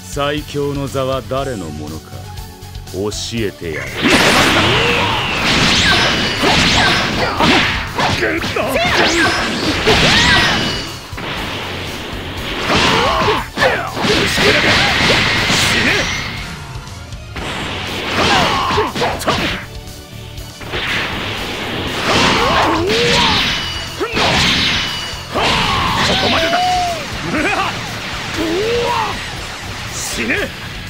最強の座は誰のものか教えてやる。ここまでだ。死ね。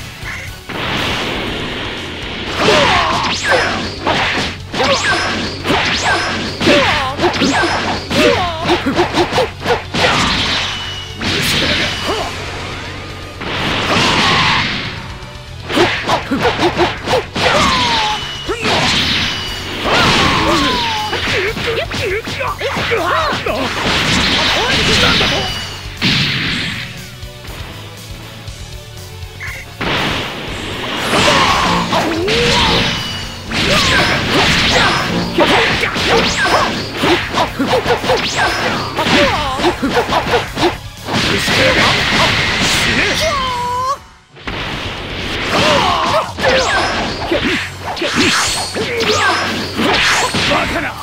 バカな。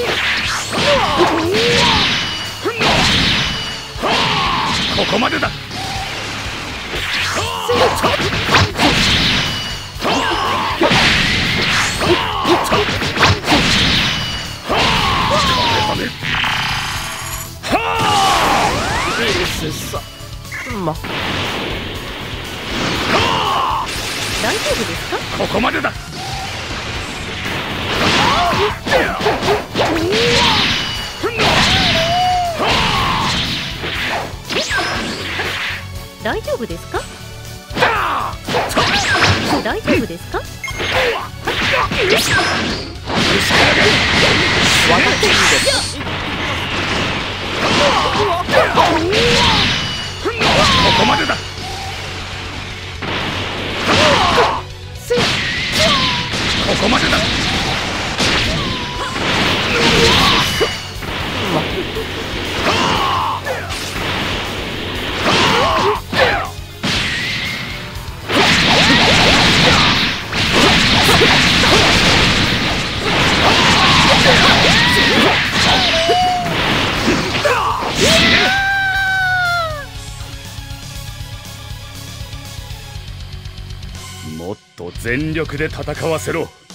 ここまでだ。 大丈夫ですか？ ここまでだ。 大丈夫ですか？大丈夫ですか？ ここまでだ。ここまでだ。もっと全力で戦わせろ。